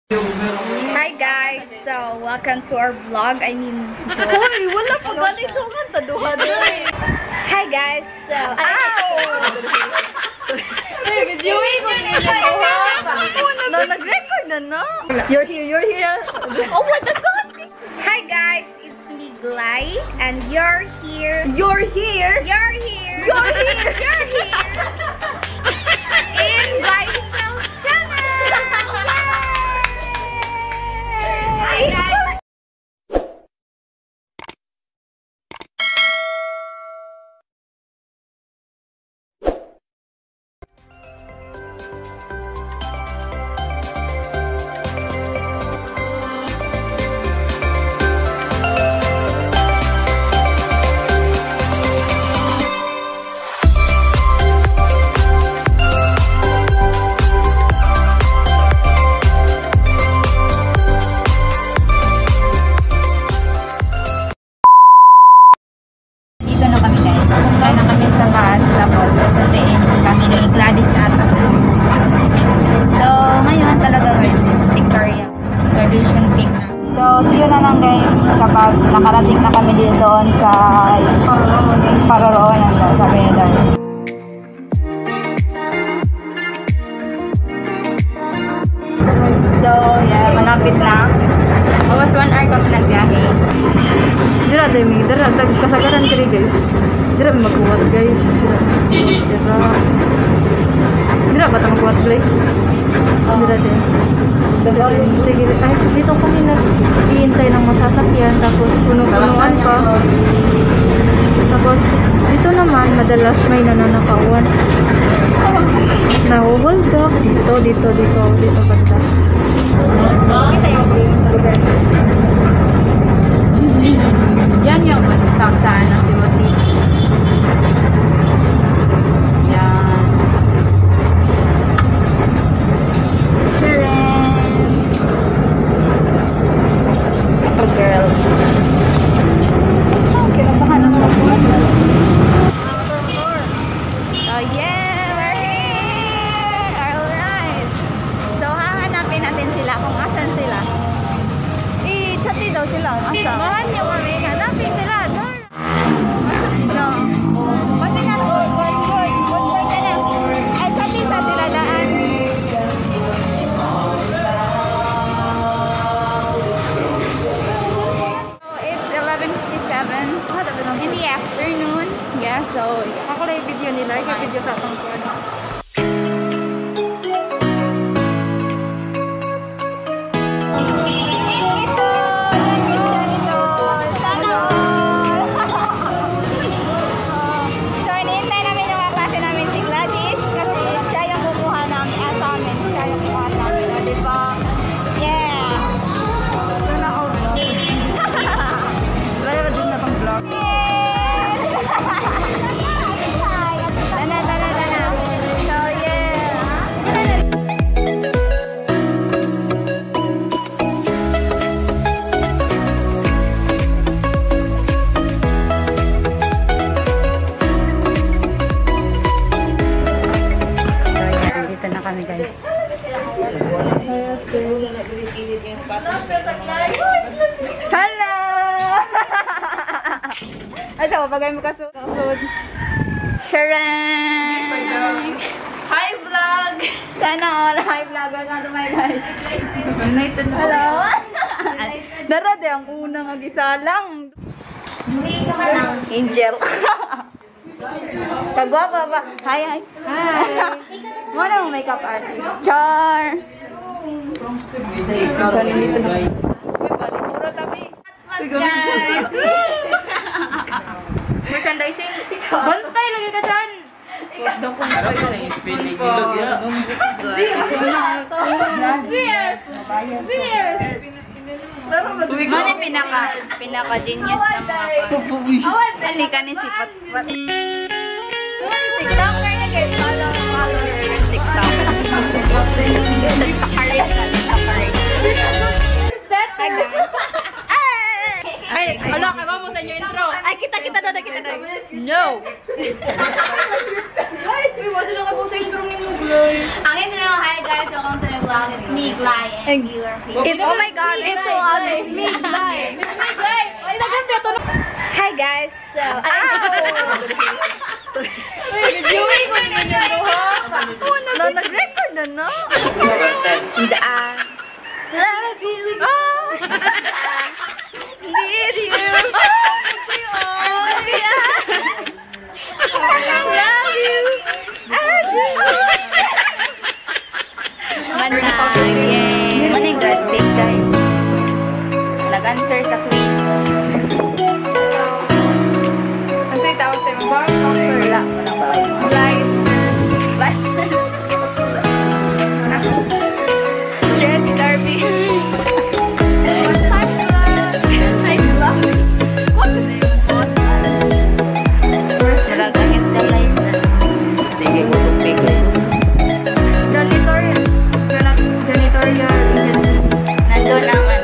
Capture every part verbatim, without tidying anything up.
Hi guys! So, welcome to our vlog. I mean, Hoy, wala pa ganito nga taduha doy. hi guys! So, ow! Viewing ko nila. No, nag-record na no? You're here, you're here. Oh my God! Hi guys! It's me, Glay, and you're here. You're here. You're here. You're here. You're here. In Glycel's channel. Hi guys! Kapag nakarating na kami dito doon sa Paroroonan daw, sabi niya daw. So, yeah, malapit na. Almost one hour kami nagbiyahe. Dira, dami. Dira, kasagaran kiri guys. Dira, magkuwat guys. Dira. Dira, bata magkuwat guys. Dira din. Sige, kahit dito kami nag-iintay ng masasakyan, tapos puno-punuan pa. Tapos, dito naman, madalas may nananakawan. Nahuhol ka. Dito, dito, dito, dito, banda. Yan yung stop sa ano, si Masi. Yan. Girl. Oh, kinabahan ang mga buwan. So yeah, we're here! Alright! So hahanapin natin sila kung asan sila. I-chati daw sila kung asan. Mahan niyo kami, hanapin sila. No. Pati nga, good, good, good. Good, good na lang. At chati sa sila daan. In the afternoon. Yeah, so ako na yung video nila. Yung video sa atong kuwan. So, iniintay namin yung kaklase namin si Gladys kasi siya yung kumuha namin sa amin. Siya yung kumuha namin. O, diba? Yeah! Ito na ako vlog. Wala ba dun na pang vlog? Hello! Ay, sa bagay mo kasud. Sharon! Hi, vlog! Sana all. Hi, vlog. Welcome to my guys. Hello! Darade, ang unang agisalang. Angel. Kagwapa ba? Hi, hi. Hi. Ano ang makeup artist? Char! So, nandito na. Uy, palimura tabi. Guys! Merchandising. Bantay lagi ka dyan! Cheers! Cheers! Ano yung pinaka, pinaka-genius na mga pa? Halika ni si Patpat. TikToker na guys. Follow, follow your TikToker. TikTokeris na, TikTokeris. Set! Ay, gusto. Ay, ala, kaya mo sa inyo intro. Ay, kita, kita doon, kita doon. No! Ay, wala sila ka po sa intro ni mo. guys. Ang ito na, hi guys, welcome to my vlog. It's me, Glay, and And you are It's, oh my god, it's so ugly. It's me, Glay. Ay, nagkakita to. Hi guys, so... Viewing ko ninyo to, ha? No, nag-record na, no? Daan. Love you. Ah! Need you. Oh, yeah. Love you. I do. Manay. Manay graduate guys. Nag-answer sa quiz. Ang sa'yo tawag sa'yo, bar counter. Wala. Walang bawal. Guys. Basta. Stress with our beers. I love you. What is it? Talagang instalize na. Sige ko itong papers. Janitorial. Janitorial agency. Nandun ang ano.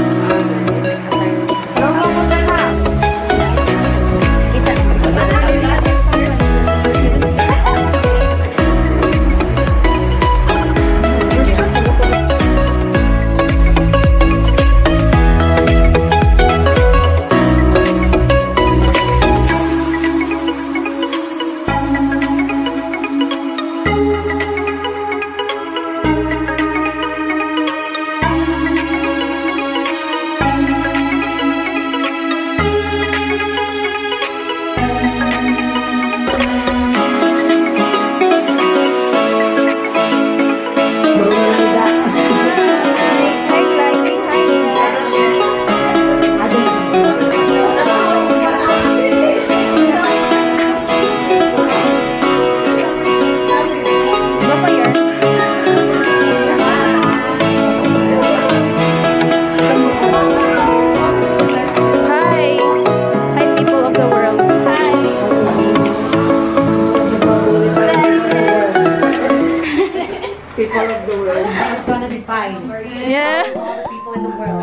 People of the world. It's gonna be fine. Yeah. All the people in the world.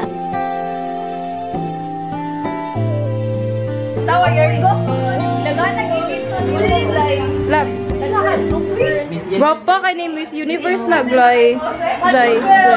Tawa, you're go. Dagan nag-ibig ko. Lab. Gwapa kay ni Miss Universe na, Glay. Zay.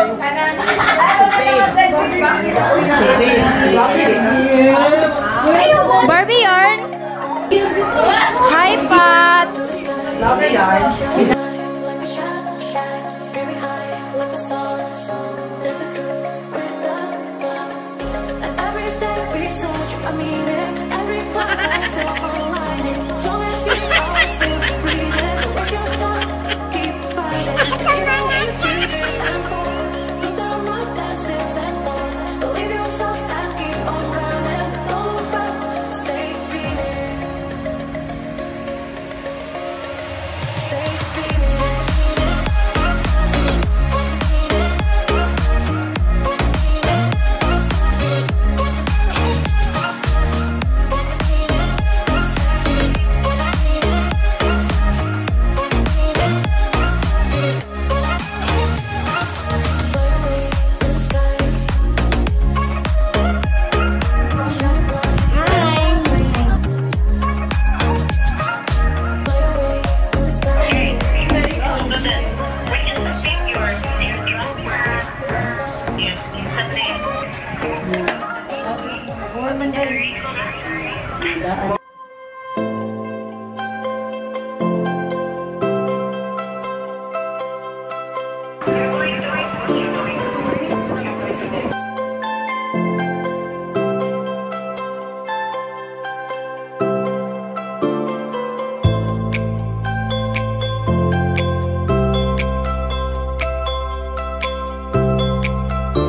Barbie yarn. Hi, Pat. Love yarn. Like a shadow shine, very high, like the stars. There's a truth with love, love. And everything we search, I mean it. Every part I feel aligning. So as you are still breathing, waste your time, keep fighting. Even if you drift and fall, look down, look down, still stand tall. Believe yourself and keep on running. Don't look back, stay dreaming. Stay dreaming.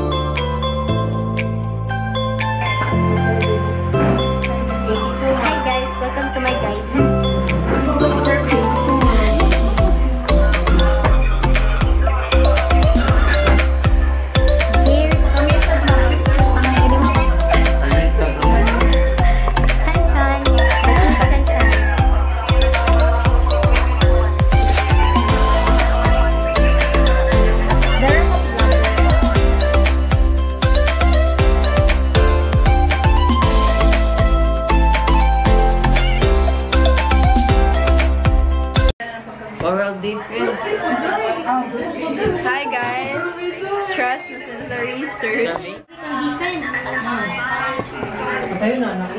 Hi the research. Sa'yo na, anak.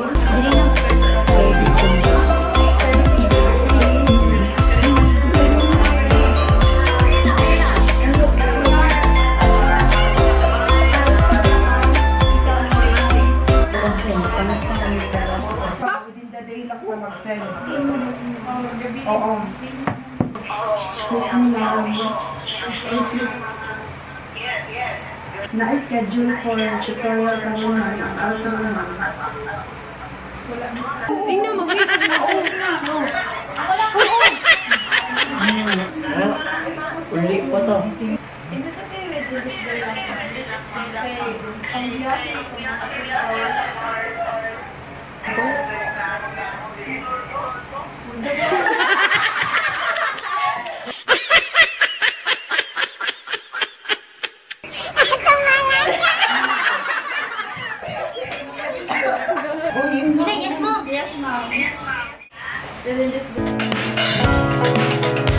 Within the day lang na mag-pen. Oo. Na-schedule for tutorial kami naman ang auto naman. Tingnan mo, wait. Uli po to. Is it okay with this day Yes, mom. Yes, mom. And then just